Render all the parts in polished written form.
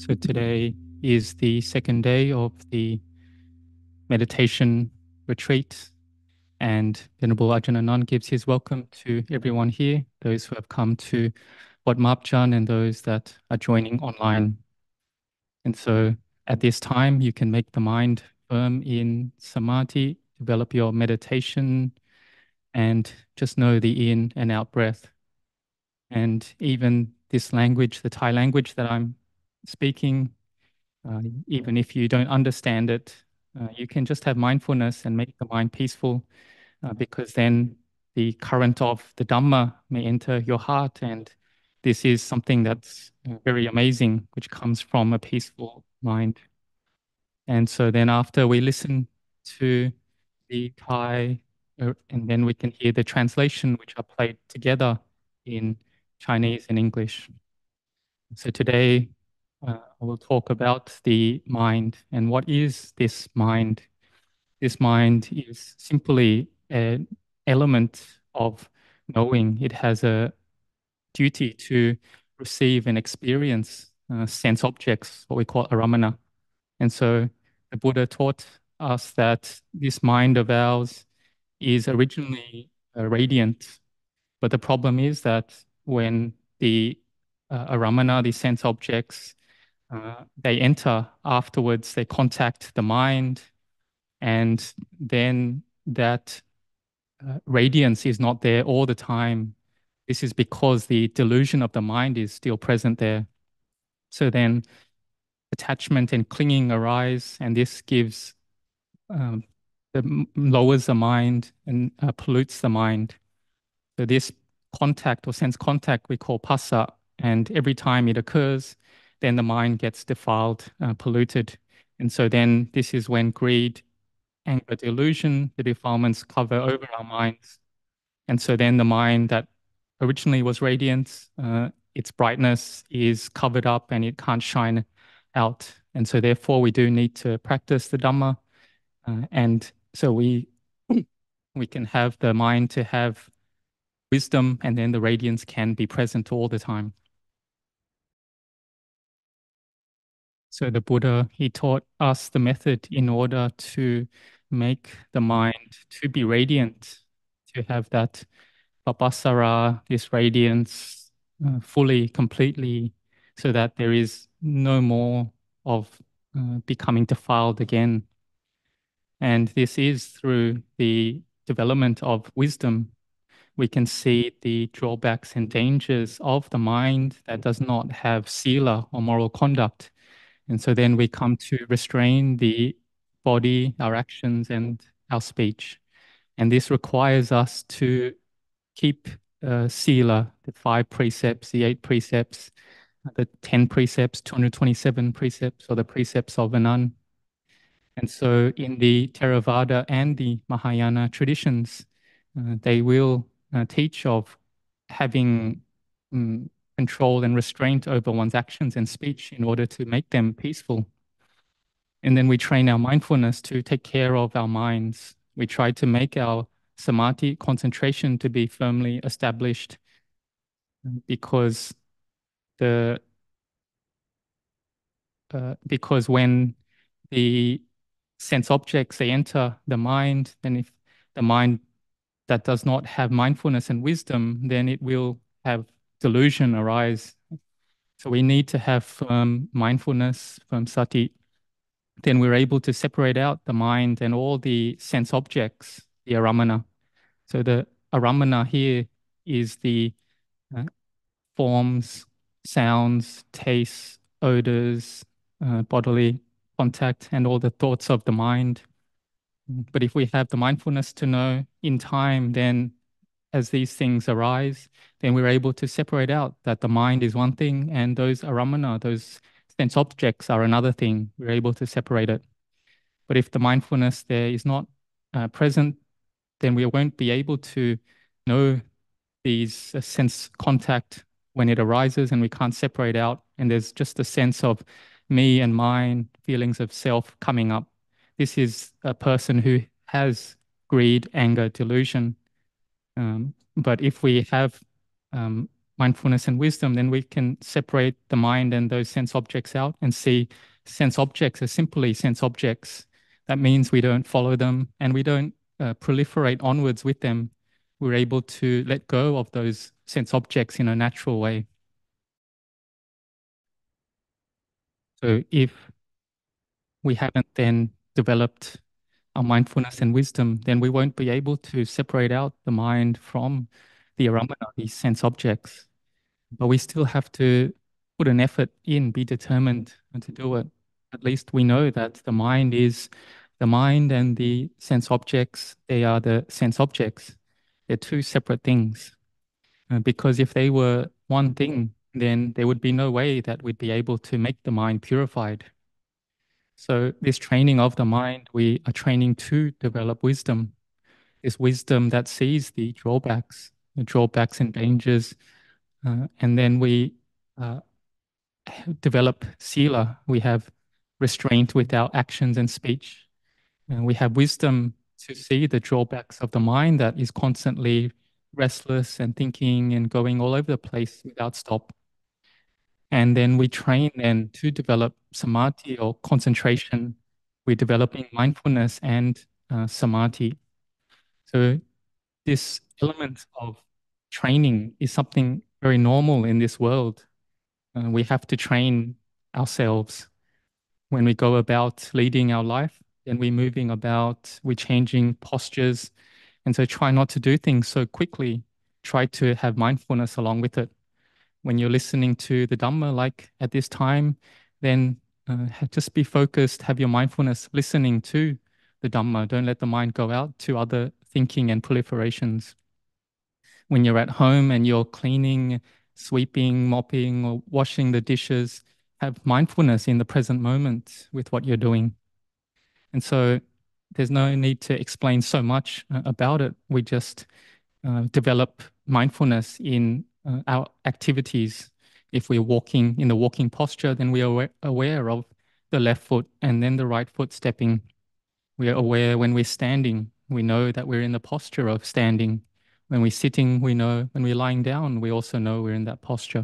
So today is the second day of the meditation retreat, and Venerable Ajahn Anan gives his welcome to everyone here, those who have come to Wat Mapjan and those that are joining online. And so at this time, you can make the mind firm in samadhi, develop your meditation, and just know the in and out breath. And even this language, the Thai language that I'm speaking, even if you don't understand it, you can just have mindfulness and make the mind peaceful, because then the current of the Dhamma may enter your heart. And this is something that's very amazing, which comes from a peaceful mind. And so then after we listen to the Thai, and then we can hear the translation, which are played together in Chinese and English. So today, I will talk about the mind and what is this mind. This mind is simply an element of knowing. It has a duty to receive and experience sense objects, what we call aramana. And so the Buddha taught us that this mind of ours is originally radiant, but the problem is that when the aramana, the sense objects, they enter afterwards, they contact the mind, and then that radiance is not there all the time. This is because the delusion of the mind is still present there. So then attachment and clinging arise, and this gives, um, lowers the mind and pollutes the mind. So this contact or sense contact we call phassa, and every time it occurs, then the mind gets defiled, polluted. And so then this is when greed, anger, delusion, the defilements cover over our minds. And so then the mind that originally was radiant, its brightness is covered up and it can't shine out. And so therefore we do need to practice the Dhamma. And so we can have the mind to have wisdom, and then the radiance can be present all the time. So the Buddha, he taught us the method in order to make the mind to be radiant, to have that papasara, this radiance, fully, completely, so that there is no more of becoming defiled again. And this is through the development of wisdom. We can see the drawbacks and dangers of the mind that does not have sila or moral conduct. And so then we come to restrain the body, our actions, and our speech. And this requires us to keep sila, the 5 precepts, the 8 precepts, the 10 precepts, 227 precepts, or the precepts of Anan. And so in the Theravada and the Mahayana traditions, they will teach of having control and restraint over one's actions and speech in order to make them peaceful. And then we train our mindfulness to take care of our minds. We try to make our samadhi, concentration, to be firmly established, because the because when the sense objects they enter the mind, then if the mind that does not have mindfulness and wisdom, then it will have delusion arise. So we need to have firm mindfulness, firm sati. Then we're able to separate out the mind and all the sense objects, the aramana. So the aramana here is the forms, sounds, tastes, odors, bodily contact, and all the thoughts of the mind. But if we have the mindfulness to know in time, then as these things arise, then we're able to separate out that the mind is one thing and those aramana, those sense objects, are another thing. We're able to separate it. But if the mindfulness there is not present, then we won't be able to know these sense contact when it arises, and we can't separate out. And there's just a sense of me and mine, feelings of self coming up. This is a person who has greed, anger, delusion. But if we have mindfulness and wisdom, then we can separate the mind and those sense objects out and see sense objects as simply sense objects. That means we don't follow them and we don't proliferate onwards with them. We're able to let go of those sense objects in a natural way. So if we haven't then developed our mindfulness and wisdom, then we won't be able to separate out the mind from the aramana, these sense objects. But we still have to put an effort in, be determined to do it. At least we know that the mind is the mind and the sense objects, they are the sense objects. They're two separate things. Because if they were one thing, then there would be no way that we'd be able to make the mind purified. So this training of the mind, we are training to develop wisdom. This wisdom that sees the drawbacks and dangers, and then we uh, develop sila. We have restraint with our actions and speech. And we have wisdom to see the drawbacks of the mind that is constantly restless and thinking and going all over the place without stop. And then we train then to develop samadhi or concentration. We're developing mindfulness and samadhi. So this element of training is something very normal in this world. We have to train ourselves when we go about leading our life, and we're moving about, we're changing postures. And so try not to do things so quickly. Try to have mindfulness along with it. When you're listening to the Dhamma, like at this time, then just be focused, have your mindfulness listening to the Dhamma. Don't let the mind go out to other thinking and proliferations. When you're at home and you're cleaning, sweeping, mopping, or washing the dishes, have mindfulness in the present moment with what you're doing. And so there's no need to explain so much about it. We just develop mindfulness in our activities. If we're walking in the walking posture, then we are aware of the left foot and then the right foot stepping. We are aware when we're standing. We know that we're in the posture of standing. When we're sitting, we know. When we're lying down, we also know we're in that posture.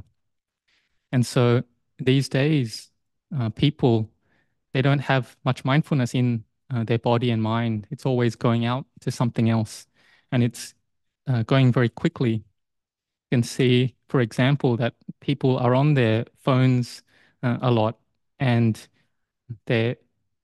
And so these days, people, they don't have much mindfulness in their body and mind. It's always going out to something else. And it's going very quickly. You can see, for example, that people are on their phones a lot and their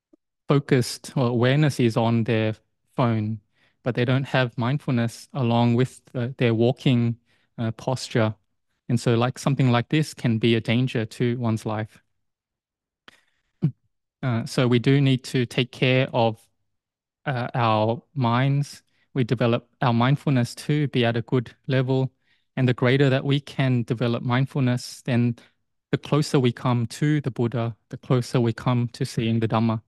focused or awareness is on their phone, but they don't have mindfulness along with their walking posture. And so like something like this can be a danger to one's life. So we do need to take care of our minds. We develop our mindfulness to be at a good level. And the greater that we can develop mindfulness, then the closer we come to the Buddha, the closer we come to seeing the Dhamma.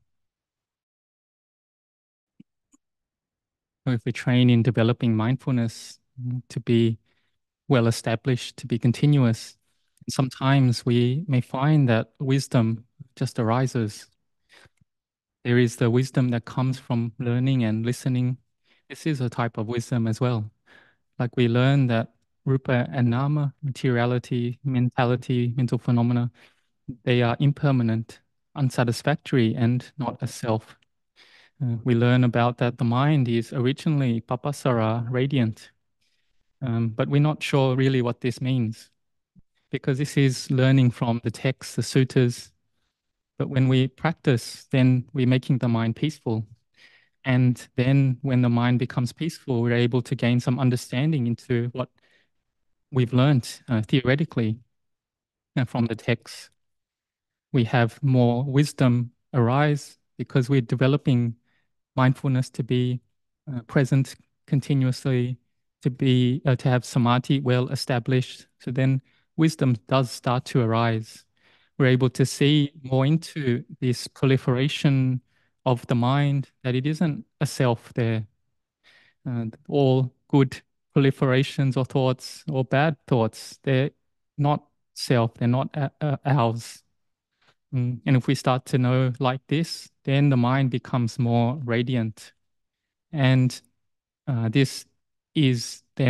So if we train in developing mindfulness to be well established, to be continuous, sometimes we may find that wisdom just arises. There is the wisdom that comes from learning and listening. This is a type of wisdom as well. Like we learn that rupa and nama, materiality, mentality, mental phenomena, they are impermanent, unsatisfactory, and not a self. We learn about that the mind is originally papasara, radiant, but we're not sure really what this means because this is learning from the texts, the suttas. But when we practice, then we're making the mind peaceful. And then when the mind becomes peaceful, we're able to gain some understanding into what we've learned theoretically from the texts. We have more wisdom arise because we're developing mindfulness to be present continuously, to have samadhi well established. So then wisdom does start to arise. We're able to see more into this proliferation of the mind, that it isn't a self there. All good proliferations or thoughts or bad thoughts, they're not self, they're not ours. And if we start to know like this, then the mind becomes more radiant. And this is then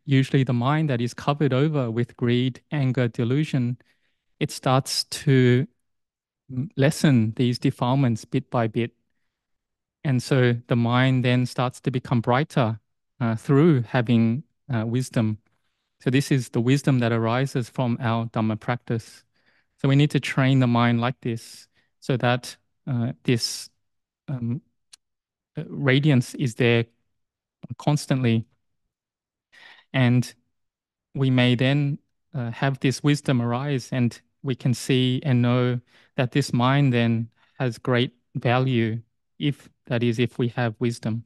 usually the mind that is covered over with greed, anger, delusion, it starts to lessen these defilements bit by bit. And so the mind then starts to become brighter through having wisdom. So this is the wisdom that arises from our Dhamma practice. So we need to train the mind like this so that this um, radiance is there constantly. And we may then have this wisdom arise, and we can see and know that this mind then has great value, if that is, if we have wisdom.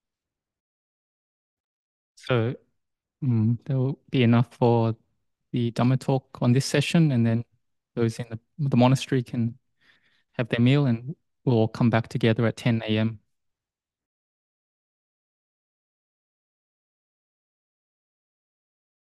So there will be enough for the Dhamma talk on this session, and then those in the monastery can have their meal, and we'll all come back together at 10 a.m.